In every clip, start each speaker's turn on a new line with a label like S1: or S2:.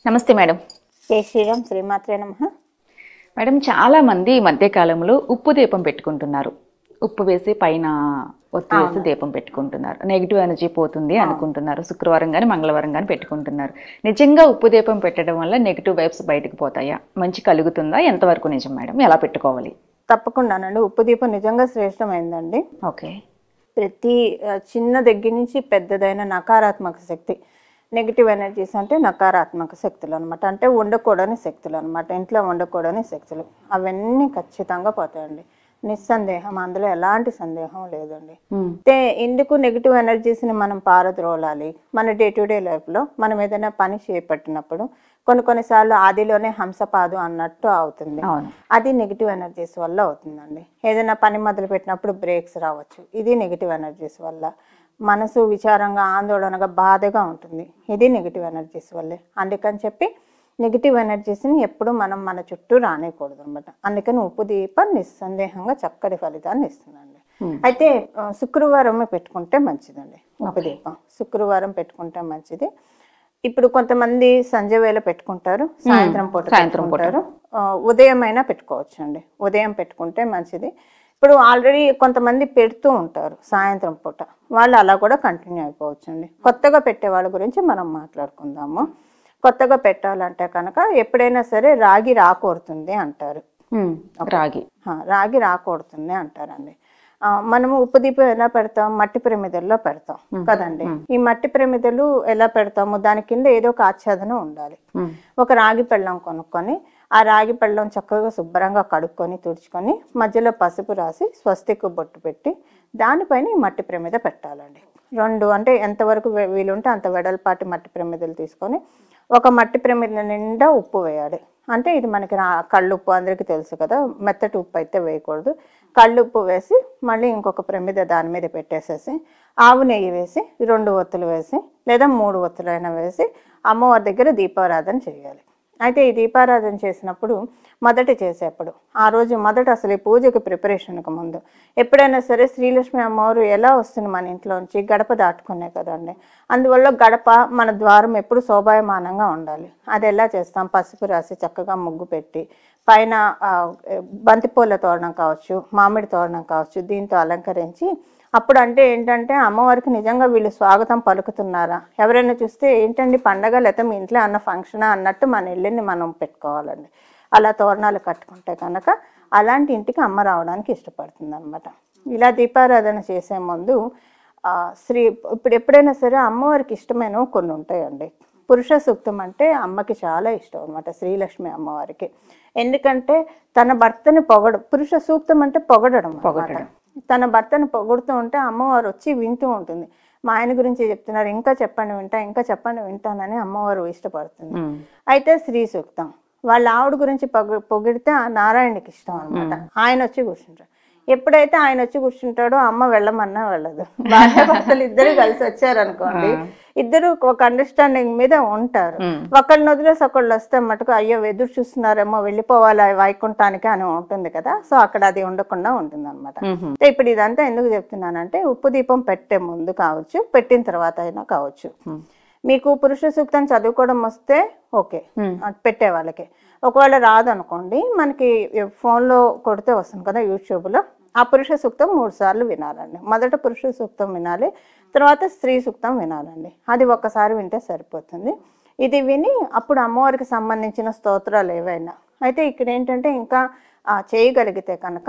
S1: నమస్తే మేడం.
S2: జై శ్రీరామ్. శ్రీమాత్రే నమః.
S1: మేడం, చాలా మంది ఈ మధ్య కాలంలో ఉప్పు దీపం పెట్టుకుంటున్నారు. ఉప్పు వేసి పైన ఒత్తి వేసి దీపం పెట్టుకుంటున్నారు. నెగిటివ్ ఎనర్జీ పోతుంది అనుకుంటున్నారు. శుక్రవారం కానీ మంగళవారం కానీ పెట్టుకుంటున్నారు. నిజంగా ఉప్పు దీపం పెట్టడం వల్ల నెగిటివ్ వైబ్స్ బయటకు పోతాయా? మంచి కలుగుతుందా? ఎంతవరకు నిజం మేడం? ఎలా పెట్టుకోవాలి?
S2: తప్పకుండానండి. ఉప్పు దీపం నిజంగా శ్రేష్టమైందండి.
S1: ఓకే.
S2: ప్రతి చిన్న దగ్గర నుంచి పెద్దదైన నకారాత్మక శక్తి, నెగిటివ్ ఎనర్జీస్ అంటే నకారాత్మక శక్తులు అనమాట. అంటే ఉండకూడని శక్తులు అనమాట. ఇంట్లో ఉండకూడని శక్తులు అవన్నీ ఖచ్చితంగా పోతాయండి. నిస్సందేహం, అందులో ఎలాంటి సందేహం లేదండి. అయితే ఎందుకు నెగిటివ్ ఎనర్జీస్ని మనం పారద్రోలాలి? మన డే టు డే లైఫ్లో మనం ఏదైనా పని చేపట్టినప్పుడు కొన్నిసార్లు ఆదిలోనే హంసపాదు అన్నట్టు అవుతుంది. అది నెగిటివ్ ఎనర్జీస్ వల్ల అవుతుందండి. ఏదైనా పని మొదలు పెట్టినప్పుడు బ్రేక్స్ రావచ్చు. ఇది నెగిటివ్ ఎనర్జీస్ వల్ల. మనసు విచారంగా, ఆందోళనగా, బాధగా ఉంటుంది. ఇది నెగిటివ్ ఎనర్జీస్ వల్లే. అందుకని చెప్పి నెగిటివ్ ఎనర్జీస్ని ఎప్పుడు మనం మన చుట్టూ రానేయకూడదు అనమాట. అందుకని ఉప్పు దీపం నిస్సందేహంగా చక్కటి ఫలితాన్ని ఇస్తుందండి. అయితే శుక్రవారం పెట్టుకుంటే మంచిదండి ఉప్పు దీపం. శుక్రవారం పెట్టుకుంటే మంచిది. ఇప్పుడు కొంతమంది సంజ వేళ పెట్టుకుంటారు, సాయంత్రం పూట పెట్టుకుంటారు. ఉదయం అయినా పెట్టుకోవచ్చు అండి. ఉదయం పెట్టుకుంటే మంచిది. ఇప్పుడు ఆల్రెడీ కొంతమంది పెడుతూ ఉంటారు సాయంత్రం పూట, వాళ్ళు అలా కూడా కంటిన్యూ అయిపోవచ్చు అండి. కొత్తగా పెట్టే వాళ్ళ గురించి మనం మాట్లాడుకుందాము. కొత్తగా పెట్టాలంటే కనుక ఎప్పుడైనా సరే రాగి రాకూడుతుంది అంటారు. రాగి రాకూడుతుంది అంటారండి. మనము ఉప్పు దీపం ఎలా పెడతాం? మట్టి ప్రమిదల్లో పెడతాం కదండి. ఈ మట్టి ప్రమిదలు ఎలా పెడతాము? దాని కింద ఏదో ఒక ఆచ్ఛాదనం ఉండాలి. ఒక రాగి పెళ్ళం కొనుక్కొని ఆ రాగి పెళ్ళం చక్కగా శుభ్రంగా కడుక్కొని తుడుచుకొని మధ్యలో పసుపు రాసి స్వస్తిక్ బొట్టు పెట్టి దానిపైన ఈ మట్టి ప్రమిద పెట్టాలండి. 2 అంటే ఎంతవరకు వీలుంటే అంత వెడల్పాటి మట్టి ప్రమిదలు తీసుకొని ఒక మట్టి ప్రమిద నిండా ఉప్పు వేయాలి. అంటే ఇది మనకి కళ్ళుప్పు అందరికీ తెలుసు కదా, మెత్తటి ఉప్పు అయితే వేయకూడదు. కళ్ళుప్పు వేసి మళ్ళీ ఇంకొక ప్రమిద దాని మీద పెట్టేసేసి ఆవు నెయ్యి వేసి 2 ఒత్తులు వేసి లేదా 3 ఒత్తులైనా వేసి అమ్మవారి దగ్గర దీపారాధన చేయాలి. అయితే ఈ దీపారాధన చేసినప్పుడు చేసేప్పుడు ఆ రోజు అసలు ఈ పూజకి ప్రిపరేషన్కి ముందు ఎప్పుడైనా సరే శ్రీలక్ష్మి అమ్మవారు ఎలా వస్తుంది మన ఇంట్లోంచి? గడప దాటుకునే కదండి. అందువల్ల గడప మన ద్వారం ఎప్పుడు శోభాయమానంగా ఉండాలి. అది ఎలా చేస్తాం? పసుపు రాసి చక్కగా ముగ్గు పెట్టి పైన బంతిపూల తోరణం కావచ్చు, మామిడి తోరణం కావచ్చు, దీంతో అలంకరించి అప్పుడు అంటే ఏంటంటే అమ్మవారికి నిజంగా వీళ్ళు స్వాగతం పలుకుతున్నారా? ఎవరైనా చూస్తే ఏంటండి పండగ లేకపోతే మీ ఇంట్లో అన్న ఫంక్షనా అన్నట్టు మన ఇల్లుని మనం పెట్టుకోవాలండి. అలా తోరణాలు కట్టుకుంటే కనుక అలాంటి ఇంటికి అమ్మ రావడానికి ఇష్టపడుతుంది అనమాట. ఇలా దీపారాధన చేసే ముందు ఇప్పుడు ఎప్పుడైనా సరే అమ్మవారికి ఇష్టమైనవి కొన్ని ఉంటాయండి. పురుష సూక్తం అంటే అమ్మకి చాలా ఇష్టం అనమాట, శ్రీలక్ష్మి అమ్మవారికి. ఎందుకంటే తన భర్తని పురుష సూక్తం అంటే పొగడడం. తన భర్తను పొగుడుతూ ఉంటే అమ్మవారు వచ్చి వింటూ ఉంటుంది. మా ఆయన గురించి చెప్తున్నారు, ఇంకా చెప్పండి వింటానని అమ్మవారు ఇష్టపడుతుంది. అయితే శ్రీ సూక్తం వాళ్ళ ఆవిడ గురించి పొగిడితే నారాయణకి ఇష్టం అనమాట. ఆయన వచ్చి కూర్చుంటారు. ఎప్పుడైతే ఆయన వచ్చి కూర్చుంటాడో అమ్మ వెళ్ళమన్నా వెళ్ళదు. భర్తలు ఇద్దరు కలిసి వచ్చారనుకోండి, ఇద్దరు ఒక అండర్స్టాండింగ్ మీద ఉంటారు. ఒకళ్ళని వదిలేసి ఒకళ్ళు వస్తే మటుకు అయ్యో ఎదురు చూస్తున్నారేమో వెళ్ళిపోవాలి వైకుంఠానికి అని ఉంటుంది కదా. సో అక్కడ అది ఉండకుండా ఉంటుంది అనమాట. ఇప్పుడు ఇదంతా ఎందుకు చెప్తున్నానంటే ఉప్పు దీపం పెట్టే ముందు కావచ్చు, పెట్టిన తర్వాత అయినా కావచ్చు. మీకు పురుష సూక్తం చదువుకోవడం వస్తే ఓకే, పెట్టే వాళ్ళకి. ఒకవేళ రాదనుకోండి, మనకి ఫోన్లో కొడితే వస్తుంది కదా యూట్యూబ్లో, ఆ పురుష సూక్తం 3 సార్లు వినాలండి. మొదట పురుష సూక్తం వినాలి, తర్వాత స్త్రీ సూక్తం వినాలండి. అది ఒక్కసారి వింటే సరిపోతుంది. ఇది విని అప్పుడు అమ్మవారికి సంబంధించిన స్తోత్రాలు ఏవైనా అయితే ఇక్కడ ఏంటంటే ఇంకా చేయగలిగితే కనుక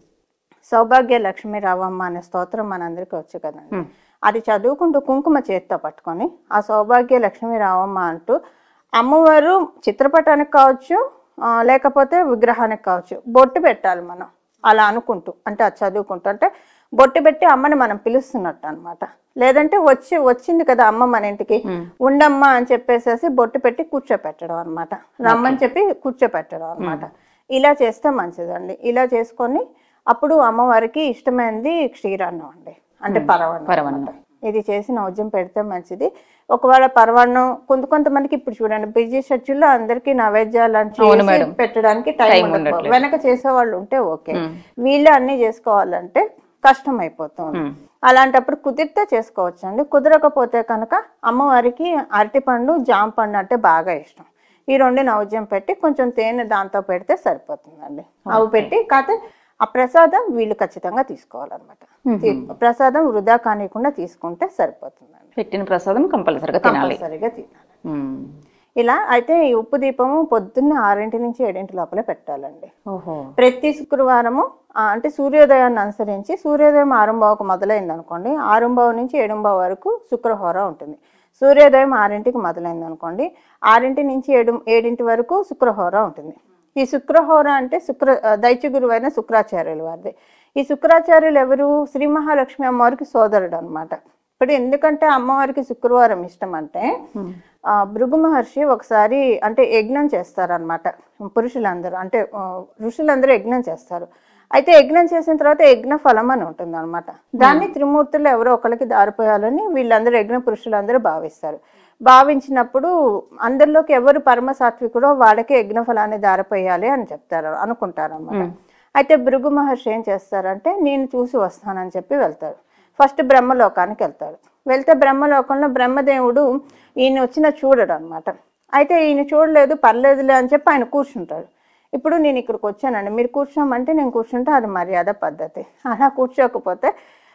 S2: సౌభాగ్య లక్ష్మీ రావమ్మ అనే స్తోత్రం మనందరికీ వచ్చు కదండి. అది చదువుకుంటూ కుంకుమ చేతితో పట్టుకొని ఆ సౌభాగ్య లక్ష్మీ రావమ్మ అంటూ అమ్మవారు చిత్రపటానికి కావచ్చు లేకపోతే విగ్రహానికి కావచ్చు బొట్టు పెట్టాలి మనం. అలా అనుకుంటూ అంటే అది చదువుకుంటూ అంటే బొట్టు పెట్టి అమ్మని మనం పిలుస్తున్నట్టు అనమాట. లేదంటే వచ్చింది కదా అమ్మ మన ఇంటికి, ఉండమ్మా అని చెప్పేసేసి బొట్టు పెట్టి కూర్చోపెట్టడం అనమాట. రమ్మని చెప్పి కూర్చోపెట్టడం అనమాట. ఇలా చేస్తే మంచిదండి. ఇలా చేసుకొని అప్పుడు అమ్మవారికి ఇష్టమైనది క్షీరాన్నం అండి, అంటే పరవన్నం. ఇది చేసి నైవేద్యం పెడితే మంచిది. ఒకవేళ పరవాన్నం కొంతమందికి ఇప్పుడు చూడండి బిజీ షెడ్యూల్లో అందరికి నైవేద్యాలు పెట్టడానికి టైం ఉండదు. వెనక చేసేవాళ్ళు ఉంటే ఓకే, వీళ్ళు అన్ని చేసుకోవాలంటే కష్టం అయిపోతుంది. అలాంటప్పుడు కుదిరితే చేసుకోవచ్చు అండి. కుదరకపోతే కనుక అమ్మవారికి అరటిపండు జామ పండు అంటే బాగా ఇష్టం. ఈ రెండు నైవేద్యం పెట్టి కొంచెం తేనె దాంతో పెడితే సరిపోతుందండి. అవి పెట్టి కాకపోతే ఆ ప్రసాదం వీళ్ళు ఖచ్చితంగా తీసుకోవాలన్నమాట. ప్రసాదం వృధా కానికుండా తీసుకుంటే సరిపోతుందండి.
S1: పెట్టిన ప్రసాదం కంపల్సరిగా తినాలి.
S2: ఇలా అయితే ఈ ఉప్పు దీపము పొద్దున్న 6 నుంచి 7 లోపల పెట్టాలండి. ప్రతి శుక్రవారము అంటే సూర్యోదయాన్ని అనుసరించి సూర్యోదయం 6:15కు మొదలైంది అనుకోండి, 6:15 నుంచి 7:15 వరకు శుక్రహోర ఉంటుంది. సూర్యోదయం 6కి మొదలైంది అనుకోండి, 6 నుంచి 7 వరకు శుక్రహోర ఉంటుంది. ఈ శుక్రహోర అంటే దైత్య గురువు అయిన శుక్రాచార్యులు వారిది. ఈ శుక్రాచార్యులు ఎవరు? శ్రీ మహాలక్ష్మి అమ్మవారికి సోదరుడు అనమాట. ఇప్పుడు ఎందుకంటే అమ్మవారికి శుక్రవారం ఇష్టం అంటే భృగు మహర్షి ఒకసారి అంటే యజ్ఞం చేస్తారనమాట. పురుషులందరూ అంటే ఋషులందరూ యజ్ఞం చేస్తారు. అయితే యజ్ఞం చేసిన తర్వాత యజ్ఞ ఫలం అని ఉంటుంది అనమాట. దాన్ని త్రిమూర్తులు ఎవరో ఒకరికి దారిపోయాలని వీళ్ళందరూ యజ్ఞ పురుషులందరూ భావిస్తారు. భావించినప్పుడు అందరిలోకి ఎవరు పరమ సాత్వికుడో వాళ్ళకే యజ్ఞ ఫలాన్ని దారిపోయాలి అని చెప్తారు అనుకుంటారు అనమాట. అయితే భృగు మహర్షి ఏం చేస్తారంటే నేను చూసి వస్తానని చెప్పి వెళ్తారు. ఫస్ట్ బ్రహ్మలోకానికి వెళ్తాడు. వెళ్తే బ్రహ్మలోకంలో బ్రహ్మదేవుడు ఈయన వచ్చిన చూడడు అనమాట. అయితే ఈయన చూడలేదు, పర్లేదులే అని చెప్పి ఆయన కూర్చుంటాడు. ఇప్పుడు నేను ఇక్కడికి వచ్చానండి, మీరు కూర్చోమంటే నేను కూర్చుంటే అది మర్యాద పద్ధతి. అలా కూర్చోకపోతే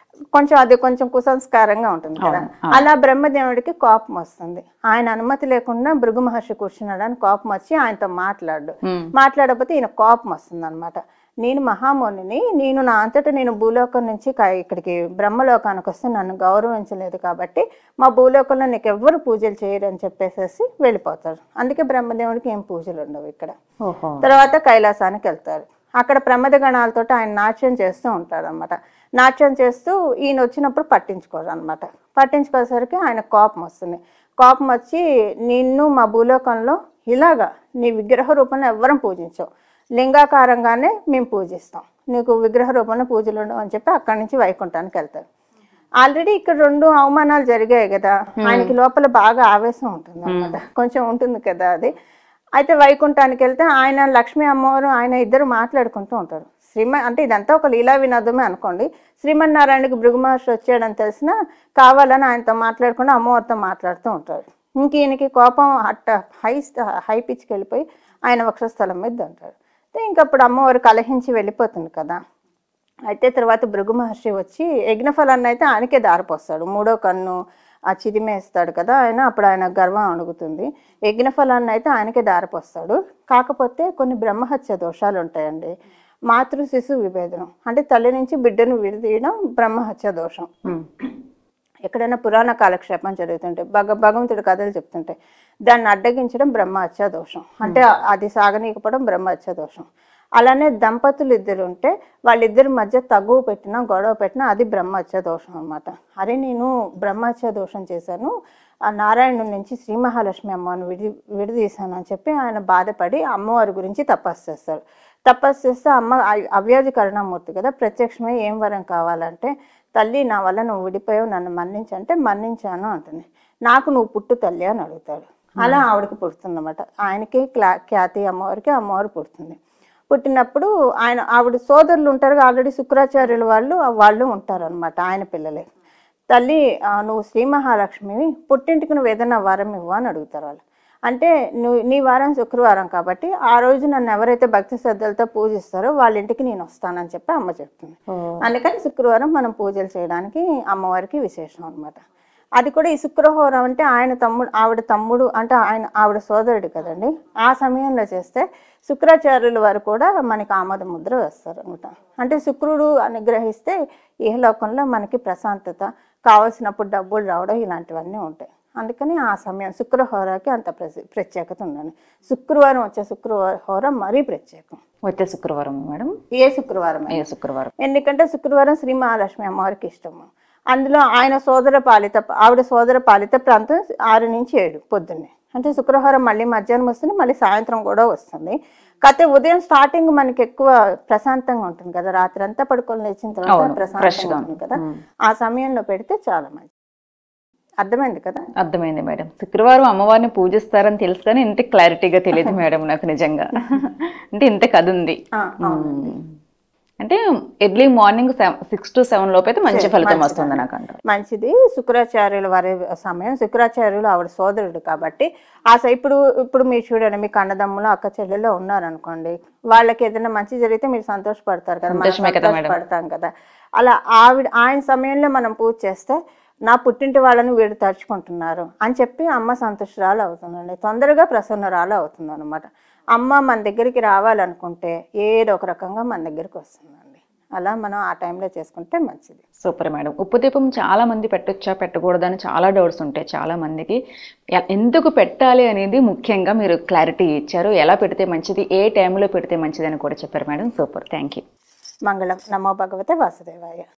S2: కొంచెం కుసంస్కారంగా ఉంటుంది కదా. అలా బ్రహ్మదేవుడికి కోపం వస్తుంది. ఆయన అనుమతి లేకుండా భృగు మహర్షి కూర్చున్నాడని కోపం వచ్చి ఆయనతో మాట్లాడకపోతే ఈయన కోపం వస్తుంది అనమాట. నేను మహామునిని, నేను నా అంతటా నేను భూలోకం నుంచి ఇక్కడికి బ్రహ్మలోకానికి వస్తే నన్ను గౌరవించలేదు కాబట్టి మా భూలోకంలో నీకు ఎవ్వరు పూజలు చేయరు అని చెప్పేసేసి వెళ్ళిపోతారు. అందుకే బ్రహ్మదేవుడికి ఏం పూజలు ఉండవు ఇక్కడ. తర్వాత కైలాసానికి వెళ్తారు. అక్కడ ప్రమద గణాలతో ఆయన నాట్యం చేస్తూ ఉంటారు అనమాట. నాట్యం చేస్తూ ఈయన వచ్చినప్పుడు పట్టించుకోరు అనమాట. పట్టించుకోసరికి ఆయన కోపం వస్తుంది. కోపం వచ్చి నిన్ను మా భూలోకంలో ఇలాగా నీ విగ్రహ రూపంలో ఎవ్వరం పూజించవు, లింగాకారంగానే మేము పూజిస్తాం, నీకు విగ్రహ రూపంలో పూజలు ఉండవు అని చెప్పి అక్కడి నుంచి వైకుంఠానికి వెళ్తారు. ఆల్రెడీ ఇక్కడ 2 అవమానాలు జరిగాయి కదా, ఆయనకి లోపల బాగా ఆవేశం ఉంటుంది అనమాట, కొంచెం ఉంటుంది కదా అది. అయితే వైకుంఠానికి వెళ్తే ఆయన లక్ష్మీ అమ్మవారు ఆయన ఇద్దరు మాట్లాడుకుంటూ ఉంటారు. అంటే ఇదంతా ఒక లీలా వినోదమే అనుకోండి. శ్రీమన్నారాయణకి భృగు మహర్షి వచ్చాడని తెలిసినా కావాలని ఆయనతో మాట్లాడకుండా అమ్మవారితో మాట్లాడుతూ ఉంటారు. ఇంక ఈయనకి కోపం హై పిచ్కి వెళ్ళిపోయి ఆయన వక్షస్థలం మీద అంటాడు. ఇంకప్పుడు అమ్మవారు కలహించి వెళ్ళిపోతుంది కదా. అయితే తర్వాత భృగు మహర్షి వచ్చి యజ్ఞఫలాన్ని అయితే ఆయనకే దారిపోస్తాడు. 3వ కన్ను ఆ చిదిమేస్తాడు కదా ఆయన, అప్పుడు ఆయన గర్వం అడుగుతుంది. యజ్ఞఫలాన్ని అయితే ఆయనకే దారిపోస్తాడు. కాకపోతే కొన్ని బ్రహ్మహత్య దోషాలు ఉంటాయండి. మాతృ శిశు విభేదనం అంటే తల్లి నుంచి బిడ్డను విడదీయడం బ్రహ్మహత్య దోషం. ఎక్కడైనా పురాణ కాలక్షేపం జరుగుతుంటే భగవంతుడి కథలు చెప్తుంటే దాన్ని అడ్డగించడం బ్రహ్మహత్య దోషం. అంటే అది సాగనీయకపోవడం బ్రహ్మహత్య దోషం. అలానే దంపతులు ఇద్దరు ఉంటే వాళ్ళిద్దరి మధ్య తగువ పెట్టినా గొడవ పెట్టినా అది బ్రహ్మహత్య దోషం అనమాట. అరే నేను బ్రహ్మహత్య దోషం చేశాను, ఆ నారాయణుడి నుంచి శ్రీ మహాలక్ష్మి అమ్మని విడదీశాను అని చెప్పి ఆయన బాధపడి అమ్మవారి గురించి తపస్సు చేస్తాడు. తపస్సు చేస్తే అమ్మ అవ్యాధి కరుణామూర్తి కదా, ప్రత్యక్షమై ఏం వరం కావాలంటే తల్లి నా వల్ల నువ్వు విడిపోయావు, నన్ను మన్నించంటే మన్నించాను అంటుంది. నాకు నువ్వు పుట్టు తల్లి అని అడుగుతాడు. అలా ఆవిడకి పుడుతుందన్నమాట. ఆయనకి ఖ్యాతి అమ్మవారికి అమ్మవారు పుడుతుంది. పుట్టినప్పుడు ఆవిడ సోదరులు ఉంటారు, ఆల్రెడీ శుక్రాచార్యులు వాళ్ళు ఉంటారు అనమాట, ఆయన పిల్లలే. తల్లి నువ్వు శ్రీ మహాలక్ష్మివి, పుట్టింటికి నువ్వు ఏదైనా వరం ఇవ్వు అని అడుగుతారు వాళ్ళు. అంటే నీ వారం శుక్రవారం కాబట్టి ఆ రోజు నన్ను ఎవరైతే భక్తి శ్రద్ధలతో పూజిస్తారో వాళ్ళ ఇంటికి నేను వస్తానని చెప్పి అమ్మ చెప్తుంది. అందుకని శుక్రవారం మనం పూజలు చేయడానికి అమ్మవారికి విశేషం అనమాట. అది కూడా ఈ శుక్రహోరం అంటే ఆవిడ తమ్ముడు అంటే ఆవిడ సోదరుడు కదండి. ఆ సమయంలో చేస్తే శుక్రాచార్యుల వారు కూడా మనకి ఆమోద ముద్ర వేస్తారు అనమాట. అంటే శుక్రుడు అనుగ్రహిస్తే ఇహలోకంలో మనకి ప్రశాంతత, కావాల్సినప్పుడు డబ్బులు రావడం ఇలాంటివన్నీ ఉంటాయి. అందుకని ఆ సమయం శుక్రహోరకి అంత ప్రత్యేకత ఉందండి. శుక్రవారం వచ్చే శుక్రహోరం మరీ ప్రత్యేకం.
S1: వచ్చే శుక్రవారం మేడం? ఏ శుక్రవారం?
S2: ఎందుకంటే శుక్రవారం శ్రీ మహాలక్ష్మి అమ్మవారికి ఇష్టము. అందులో ఆవిడ సోదర పాలిత ప్రాంతం 6 నుంచి 7 పొద్దున్నే. అంటే శుక్రవారం మళ్ళీ మధ్యాహ్నం వస్తుంది, మళ్ళీ సాయంత్రం కూడా వస్తుంది. కాకపోతే ఉదయం స్టార్టింగ్ మనకి ఎక్కువ ప్రశాంతంగా ఉంటుంది కదా, రాత్రి అంతా పడుకొని లేచిన తర్వాత ప్రశాంతంగా ఉంటుంది కదా, ఆ సమయంలో పెడితే చాలా మంచిది. అర్థమైంది కదా?
S1: అర్థమైంది మేడం. శుక్రవారం అమ్మవారిని పూజిస్తారని తెలుసు కానీ ఇంత క్లారిటీగా తెలియదు మేడం నాకు నిజంగా. అంటే ఇంత కథ ఉంది. అంటే ఎర్లీ మార్నింగ్ 6 to 7 లోపు అయితే మంచి ఫలితం వస్తుంది నాకు అంటారు.
S2: మంచిది. శుక్రాచార్యుల వారి సమయం, శుక్రాచార్యులు ఆవిడ సోదరుడు కాబట్టి ఇప్పుడు మీరు చూడండి, మీ అన్నదమ్ములు అక్క చెల్లెల్లో ఉన్నారనుకోండి, వాళ్ళకి ఏదైనా మంచి జరిగితే మీరు సంతోషపడతారు కదా, మనం సంతోషపడతాం కదా. అలా ఆయన సమయంలో మనం పూజ చేస్తే నా పుట్టింటి వాళ్ళని వీడు తలుచుకుంటున్నారు అని చెప్పి అమ్మ సంతుష్టురాలు అవుతుందండి, తొందరగా ప్రసన్నరాలు అవుతుంది అనమాట. అమ్మ మన దగ్గరికి రావాలనుకుంటే ఏదో ఒక రకంగా మన దగ్గరికి వస్తుందండి. అలా మనం ఆ టైంలో చేసుకుంటే మంచిది.
S1: Super madam. ఉప్పు దీపం చాలా మంది పెట్టొచ్చా పెట్టకూడదని చాలా డౌట్స్ ఉంటాయి చాలా మందికి. ఎందుకు పెట్టాలి అనేది ముఖ్యంగా మీరు క్లారిటీ ఇచ్చారు. ఎలా పెడితే మంచిది, ఏ టైంలో పెడితే మంచిది అని కూడా చెప్పారు మేడం. Super, thank you.
S2: మంగళం. నమో భగవతే వాసుదేవాయ.